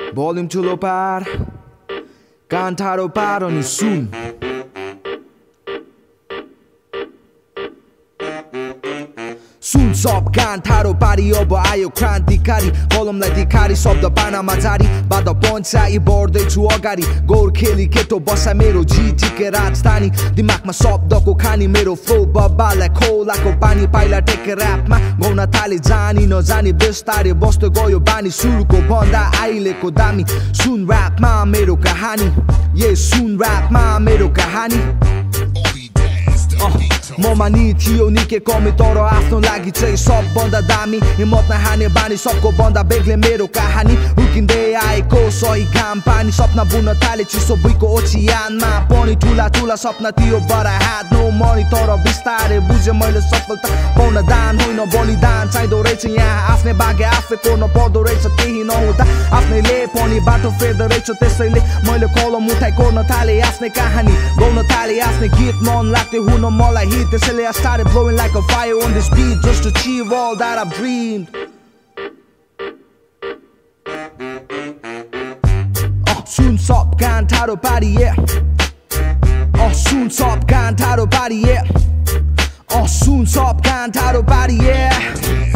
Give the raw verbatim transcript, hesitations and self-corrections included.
Volume ठुलो पार कान ठाडो पार अनि सुन सुन सब कान ठाडो पारी अब आयो क्रान्तिकारी कलमलाई धिखारी शब्द पानामा जारी बाधा पञ्चाइ बढ्दैछु अगाडि गोर्खेली केटो बसा मेरो जिटिके राजधानी दिमागमा शब्दको खानी मेरो फ्लो बब्बालाई खोलाको पानी पाइला टेके ऱ्यापमा गाउन थाले जानी नजानी बेस्तारे बस्दै गयो बानी सुरुको भन्दा अहिलेको दामी सुन ऱ्यापमा मेरो कहानी ये सुन ऱ्यापमा मेरो कहानी ममा नि थियो निकै कमी तर आफ्नो लागि चाहिँ सबभन्दा दामी हिम्मत नहाने बानी सबको भन्दा बेग्लै मेरो कहानी हुर्किँदै आएको सही घाम पानी सपना बुन्न थाले चिसो भुइँको ओछियानमा पनि ठुला ठुला सपना थियो but I had no money तर बिस्तारै बुझेँ मैले सफलता पाउन दान होइन बलिदान चाहिँदो रहेछ यहाँ आफ्नै बागे आफै कोर्न पर्दो रहेछ केही नहुँदा आफ्नैले पनि बाटो फेर्दो रहेछ त्यसैले मैले कलम उठाइ कोर्न थालेँ आफ्नै कहानी गाउन थालेँ आफ्नै गीत मन लाग्थ्यो हुन मलाई हिट त्यसैले I started blowing like a fire on this beat just to achieve all that I've dreamed. Oh, soon stop, can't title body, yeah. Oh, soon stop, can't title body, yeah. Oh, soon stop, can't title body, yeah.